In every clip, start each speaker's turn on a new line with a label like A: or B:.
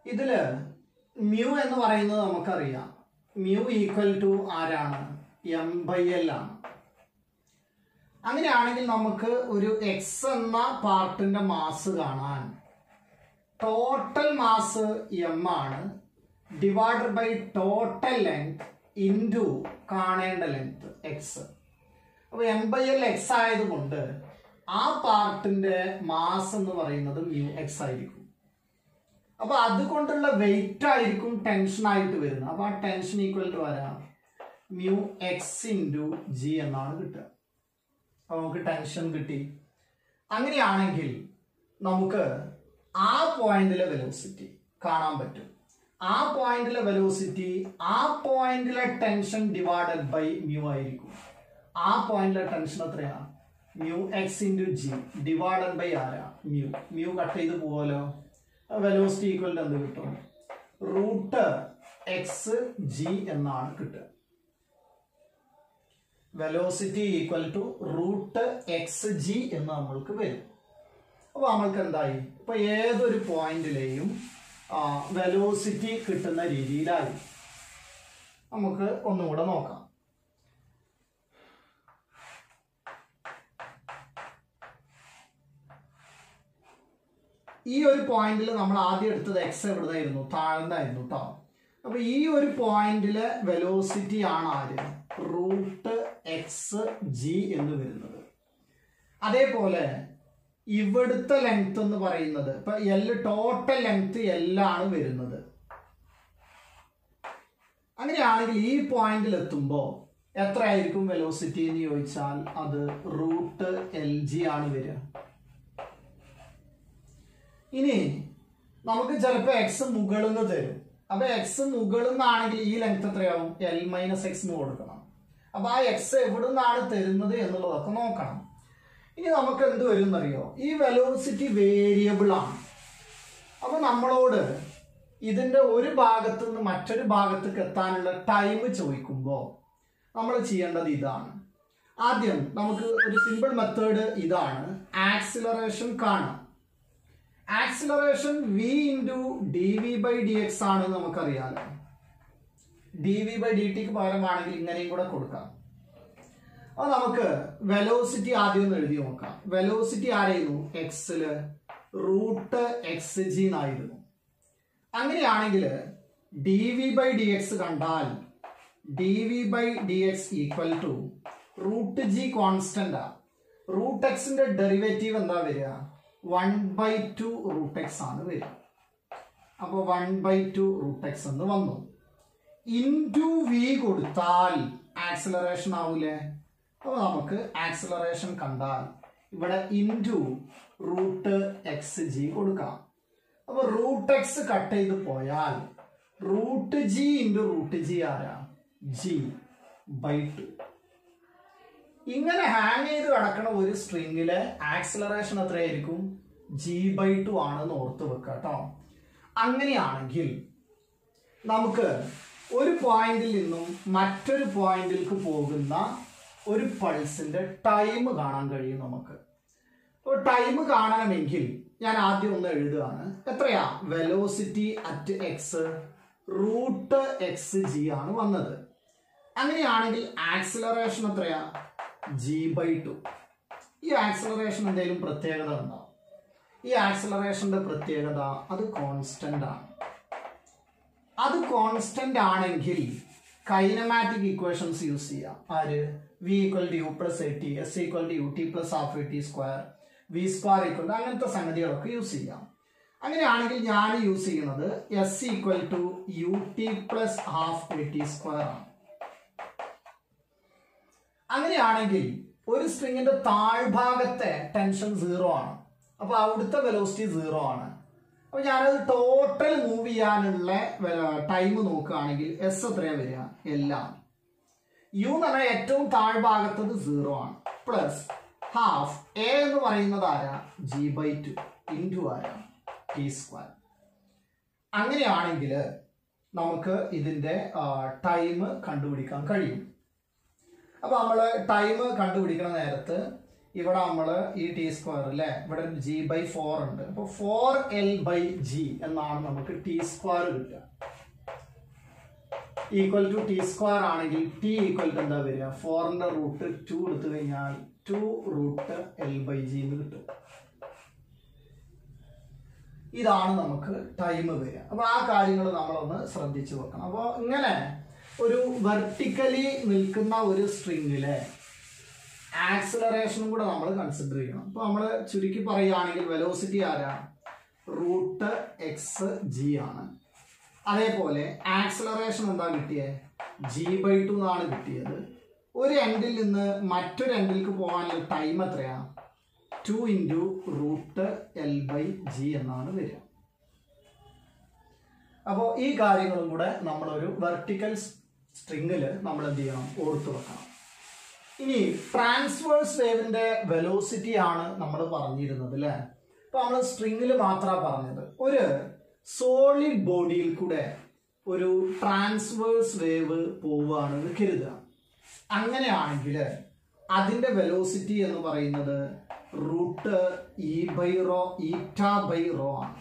A: ഇതില് മ്യൂ എന്ന് പറയുന്നത് നമുക്കറിയാം. മ്യൂ ഈക്വൽ ടു ആരാണ്? m/l ആണ്. അങ്ങനെയാണെങ്കിൽ നമുക്ക് ഒരു എക്സ് എന്ന പാർട്ടിന്റെ മാസ് കാണാൻ ടോട്ടൽ മാസ് m ആണ് divided by total length into കാണേണ്ട ലെങ്ത് എക്സ്. അപ്പൊ m/l എക്സ് ആയതുകൊണ്ട് ആ പാർട്ടിന്റെ മാസ് എന്ന് പറയുന്നത് മ്യൂ എക്സ് ആയിരിക്കും. അപ്പൊ അതുകൊണ്ടുള്ള വെയിറ്റ് ആയിരിക്കും ടെൻഷൻ ആയിട്ട് വരുന്നത്. അപ്പൊ ആ ടെൻഷൻ ഈക്വൽ ടു വരാം മ്യൂ എക്സ് ഇൻറ്റു ജി എന്നാണ് കിട്ടുക. അപ്പൊ നമുക്ക് ടെൻഷൻ കിട്ടി. അങ്ങനെയാണെങ്കിൽ നമുക്ക് ആ പോയിന്റിലെ വെലോസിറ്റി കാണാൻ പറ്റും. ആ പോയിന്റിലെ വെലോസിറ്റി ആ പോയിന്റിലെ ടെൻഷൻ ഡിവൈഡഡ് ബൈ മ്യൂ ആയിരിക്കും. ആ പോയിന്റിലെ ടെൻഷൻ എത്രയാണ്? Mu x into g divided by ആരാ? മ്യൂ. മ്യൂ കട്ട് ചെയ്ത് പോവാലോ. വെലോസിറ്റി ഈക്വൽ ടു എന്ത് കിട്ടും? റൂട്ട് എക്സ് ജി എന്നാണ് കിട്ടുക. Velocity equal to root x g എന്ന് നമ്മൾക്ക് വരും. അപ്പൊ നമ്മൾക്ക് എന്തായി? ഇപ്പൊ ഏതൊരു പോയിന്റിലെയും വെലോസിറ്റി കിട്ടുന്ന രീതിയിലായി. നമുക്ക് ഒന്നുകൂടെ നോക്കാം. ഈ ഒരു പോയിന്റിൽ നമ്മൾ ആദ്യം എടുത്തത് എക്സ് എവിടുന്നായിരുന്നു? താഴ്ന്നായിരുന്നു കേട്ടോ. അപ്പൊ ഈ ഒരു പോയിന്റിലെ വെലോസിറ്റി ആണ് ആര്? റൂട്ട് എക്സ് ജി എന്ന് വരുന്നത്. അതേപോലെ ഇവിടുത്തെ ലെങ്ത് എന്ന് പറയുന്നത് ഇപ്പൊ ടോട്ടൽ ലെങ്ത് ആണ് വരുന്നത്. അങ്ങനെയാണെങ്കിൽ ഈ പോയിന്റിൽ എത്തുമ്പോൾ എത്രയായിരിക്കും വെലോസിറ്റി എന്ന് ചോദിച്ചാൽ അത് റൂട്ട് എൽ ജി ആണ് വരിക. ഇനി നമുക്ക് ചിലപ്പോൾ എക്സ് മുകളിൽ നിന്ന് തരും. അപ്പൊ എക്സ് മുകളിൽ നിന്നാണെങ്കിൽ ഈ ലെങ്ത് എത്രയാവും? L-x കൊടുക്കണം. അപ്പൊ ആ എക്സ് എവിടെ നിന്നാണ് തരുന്നത് എന്നുള്ളതൊക്കെ നോക്കണം. ഇനി നമുക്ക് എന്ത് വരും എന്നറിയോ? ഈ വെലോസിറ്റി വേരിയബിൾ ആണ്. അപ്പൊ നമ്മളോട് ഇതിന്റെ ഒരു ഭാഗത്ത് നിന്ന് മറ്റൊരു ഭാഗത്തേക്ക് എത്താനുള്ള ടൈം ചോദിക്കുമ്പോൾ നമ്മൾ ചെയ്യേണ്ടത് ഇതാണ്. ആദ്യം നമുക്ക് ഒരു സിമ്പിൾ മെത്തേഡ് ഇതാണ്. ആക്സിലറേഷൻ കാണാം. ആക്സിലറേഷൻ v ഇൻറ്റു dv/dx ആണ് നമുക്കറിയാലോ. dv/dt പകരമാണെങ്കിൽ ഇങ്ങനെയും കൂടെ കൊടുക്കാം. അപ്പൊ നമുക്ക് വെലോസിറ്റി ആദ്യം ഒന്ന് എഴുതി നോക്കാം. വെലോസിറ്റി ആരായിരുന്നു? എക്സില് റൂട്ട് എക്സ് ജി എന്നായിരുന്നു. അങ്ങനെയാണെങ്കിൽ dv/dx കണ്ടാൽ dv/dx equal to root g constant ആ. റൂട്ട് എക്സിന്റെ ഡെറിവേറ്റീവ് എന്താ വരിക? 1/2 റൂട്ട് എക്സ് ആണ് വരിക. അപ്പൊ 1/2 റൂട്ട് എക്സ് എന്ന് വന്നു. ഇൻറ്റു വി കൊടുത്താൽ ആക്സിലറേഷൻ ആവൂലേ? അപ്പൊ നമുക്ക് ആക്സിലറേഷൻ കണ്ടാൽ ഇവിടെ ഇൻറ്റു റൂട്ട് എക്സ് ജി കൊടുക്കാം. അപ്പൊ റൂട്ട് എക്സ് കട്ട് ചെയ്ത് പോയാൽ root g into root g ആരാ? g/2. ഇങ്ങനെ ഹാങ് ചെയ്ത് കിടക്കുന്ന ഒരു സ്ട്രിങ്ങിലെ ആക്സിലറേഷൻ എത്രയായിരിക്കും? g/2 ആണെന്ന് ഓർത്ത് വെക്കുക കേട്ടോ. അങ്ങനെയാണെങ്കിൽ നമുക്ക് ഒരു പോയിന്റിൽ നിന്നും മറ്റൊരു പോയിന്റിലേക്ക് പോകുന്ന ഒരു പൾസിന്റെ ടൈം കാണാൻ കഴിയും നമുക്ക്. അപ്പോൾ ടൈം കാണണമെങ്കിൽ ഞാൻ ആദ്യം ഒന്ന് എഴുതുകയാണ്. എത്രയാ? Velocity at x root x g ആണ് വന്നത്. അങ്ങനെയാണെങ്കിൽ ആക്സിലറേഷൻ എത്രയാ? g/2. ഈ ആക്സിലറേഷൻ എന്തെങ്കിലും പ്രത്യേകത ഉണ്ടോ? ഈ ആക്സിലറേഷന്റെ പ്രത്യേകത അത് കോൺസ്റ്റന്റ് ആണ്. അത് കോൺസ്റ്റന്റ് ആണെങ്കിൽ കൈനമാറ്റിക് ഇക്വേഷൻസ് യൂസ് ചെയ്യാം. ആര്? v = u + at, s = ut + ½ at², v² = അങ്ങനത്തെ സംഗതികളൊക്കെ യൂസ് ചെയ്യാം. അങ്ങനെയാണെങ്കിൽ ഞാൻ യൂസ് ചെയ്യുന്നത് s = ut + ½ at² ആണ്. അങ്ങനെയാണെങ്കിൽ ഒരു സ്ട്രിങ്ങിന്റെ താഴ്ഭാഗത്തെ ടെൻഷൻ 0 ആണ്. അപ്പൊ അവിടുത്തെ വെലോസിറ്റി 0 ആണ്. അപ്പൊ ഞാനത് ടോട്ടൽ മൂവ് ചെയ്യാനുള്ള ടൈം നോക്കുകയാണെങ്കിൽ എസ് എത്രയാ വരിക? L ആണ്. യു എന്ന് പറഞ്ഞാൽ ഏറ്റവും താഴ്ഭാഗത്തത് 0 ആണ്. പ്ലസ് ഹാഫ് എ എന്ന് പറയുന്നത് ആരാ? g/2 ഇൻറ്റു ആരാ? t². അങ്ങനെയാണെങ്കിൽ നമുക്ക് ഇതിന്റെ ടൈം കണ്ടുപിടിക്കാൻ കഴിയും. അപ്പൊ നമ്മൾ ടൈം കണ്ടുപിടിക്കുന്ന നേരത്ത് ഇവിടെ നമ്മൾ ഈ ടി സ്ക്വയർ അല്ലേ, ഇവിടെ g/4 ഉണ്ട്. അപ്പൊ 4l/g എന്നാണ് നമുക്ക് ടി സ്ക്വയർ കിട്ടുക. ഈക്വൽ ടു ടി സ്ക്വയർ ആണെങ്കിൽ ടി ഈക്വൽ ടു എന്താ വരിക, 4ന്റെ റൂട്ട് 2 എടുത്തു കഴിഞ്ഞാൽ 2√l/g എന്ന് കിട്ടും. ഇതാണ് നമുക്ക് ടൈം വരിക. അപ്പൊ ആ കാര്യങ്ങൾ നമ്മളൊന്ന് ശ്രദ്ധിച്ചു വെക്കണം. അപ്പോൾ ഇങ്ങനെ ഒരു വെർട്ടിക്കലി നിൽക്കുന്ന ഒരു സ്ട്രിങ്ങിലെ ആക്സിലറേഷനും കൂടെ നമ്മൾ കൺസിഡർ ചെയ്യണം. അപ്പൊ നമ്മൾ ചുരുക്കി പറയുകയാണെങ്കിൽ വെലോസിറ്റി ആരാണ്, √x(g) ആണ്. അതേപോലെ ആക്സിലറേഷൻ എന്താ കിട്ടിയത്, g/2 എന്നാണ് കിട്ടിയത്. ഒരു എൻഡിൽ നിന്ന് മറ്റൊരു എൻഡിലേക്ക് പോകാനുള്ള ടൈം എത്രയാണ്, 2 × √l/g എന്നാണ് വരിക. അപ്പോൾ ഈ കാര്യങ്ങളും കൂടെ നമ്മളൊരു വെർട്ടിക്കൽ സ്ട്രിങ്ങിൽ നമ്മൾ എന്ത് ചെയ്യണം, ഓർത്തു വെക്കണം. ഇനി ട്രാൻസ്വേഴ്സ് വേവിന്റെ വെലോസിറ്റി ആണ് നമ്മൾ പറഞ്ഞിരുന്നത് അല്ലേ. അപ്പൊ നമ്മൾ സ്ട്രിങ്ങിൽ മാത്രമാണ് പറഞ്ഞത്. ഒരു സോളിഡ് ബോഡിയിൽ കൂടെ ഒരു ട്രാൻസ്വേഴ്സ് വേവ് പോവുകയാണെന്ന് കരുതുക. അങ്ങനെയാണെങ്കിൽ അതിന്റെ വെലോസിറ്റി എന്ന് പറയുന്നത് √η/ρ ആണ്.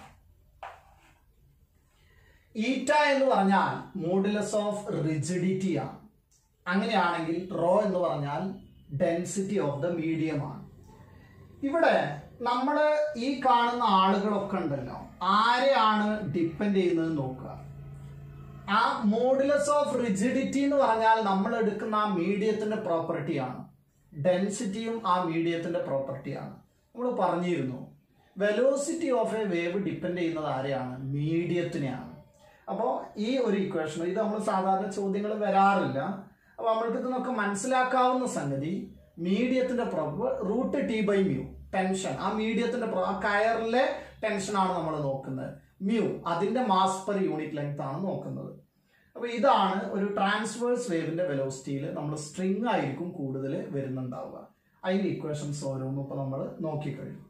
A: ഈറ്റ എന്ന് പറഞ്ഞാൽ മോഡുലസ് ഓഫ് റിജിഡിറ്റി ആണ്. അങ്ങനെയാണെങ്കിൽ റോ എന്ന് പറഞ്ഞാൽ ഡെൻസിറ്റി ഓഫ് ദ മീഡിയം ആണ്. ഇവിടെ നമ്മൾ ഈ കാണുന്ന ആളുകളൊക്കെ ഉണ്ടല്ലോ, ആരെയാണ് ഡിപ്പെൻഡ് ചെയ്യുന്നത് നോക്കുക. ആ മോഡുലസ് ഓഫ് റിജിഡിറ്റി എന്ന് പറഞ്ഞാൽ നമ്മൾ എടുക്കുന്ന ആ മീഡിയത്തിന്റെ പ്രോപ്പർട്ടിയാണ്. ഡെൻസിറ്റിയും ആ മീഡിയത്തിന്റെ പ്രോപ്പർട്ടിയാണ്. നമ്മൾ പറഞ്ഞിരുന്നു velocity of a wave depend ചെയ്യുന്നത് ആരെയാണ്, മീഡിയത്തിനെയാണ്. അപ്പോൾ ഈ ഒരു ഇക്വേഷൻ ഇത് നമ്മൾ സാധാരണ ചോദ്യങ്ങൾ വരാറില്ല. അപ്പോൾ നമ്മൾക്ക് ഇതിനൊക്കെ മനസ്സിലാക്കാവുന്ന സംഗതി മീഡിയത്തിന്റെ √T/μ ടെൻഷൻ, ആ മീഡിയത്തിന്റെ ആ കയറിലെ ടെൻഷനാണ് നമ്മൾ നോക്കുന്നത്. മ്യൂ അതിന്റെ മാസ് പെർ യൂണിറ്റ് ലെങ്ത് ആണ് നോക്കുന്നത്. അപ്പൊ ഇതാണ് ഒരു ട്രാൻസ്വേഴ്സ് വേവിന്റെ വെലോസിറ്റിയിൽ നമ്മൾ സ്ട്രിങ് ആയിരിക്കും കൂടുതൽ വരുന്നുണ്ടാവുക. അതിന്റെ ഇക്വേഷൻസ് ഓരോന്നും ഇപ്പൊ നമ്മൾ നോക്കിക്കഴിഞ്ഞു.